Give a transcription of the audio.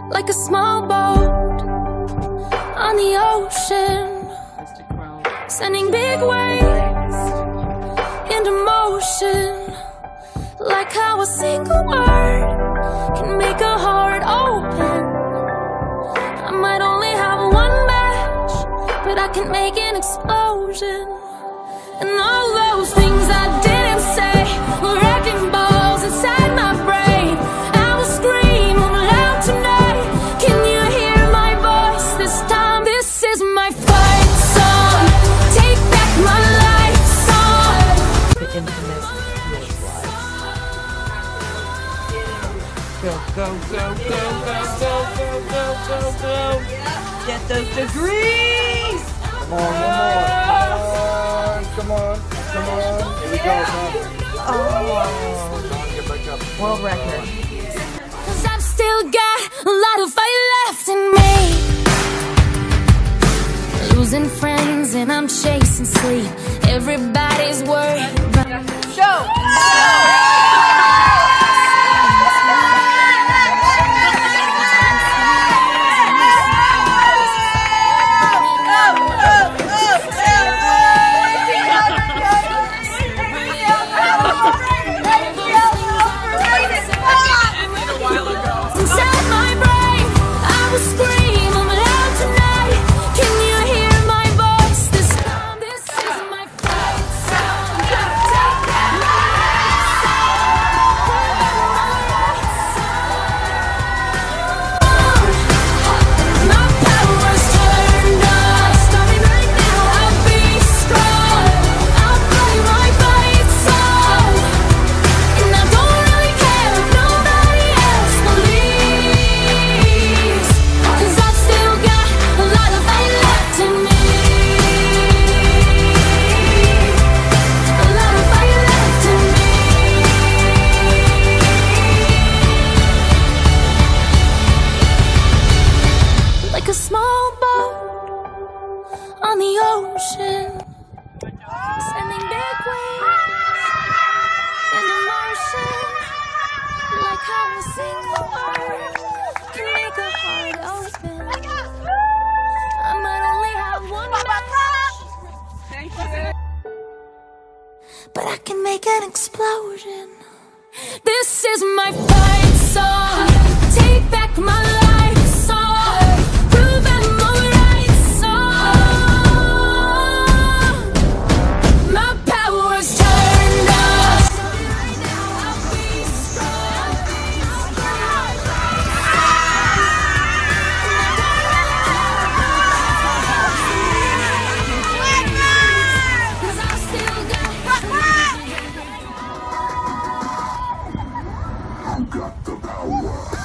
like a small boat on the ocean, sending big waves into motion, like how a single word can make a heart open. I might only have one match, but I can make an explosion. And all those things I didn't say were wrecking balls inside my brain. I will scream loud tonight. Can you hear my voice this time? This is my fight song. Take back my life song. The infamous Field Life. Go, go, go, go, go, go, go, go, go, go. Get those degrees! Come on, one more. Come on, come on. Here we go, Tom. Oh, Tom, get back up. world record. 'Cause I've still got a lot of fight left in me. Losing friends and I'm chasing sleep. Everybody's worried about Show! inside my brain. I will scream loud tonight. Can you hear my voice this time? This is my fight song. Take back my life song. My power's turned on. Starting right now. I'll be strong. I'll play my fight song. And I don't really care if nobody else believes, 'cause I've still got a lot of fight left in me. A lot of fight left in me. Like a small boat on the ocean, sending big waves into motion, like how a single word can make a heart open. I might only have one match, but I can make an explosion. This is my fight song. Take back my life song. Prove I'm alright song. My power's turned on. I'll be strong. 'Cause I've still got You got the power.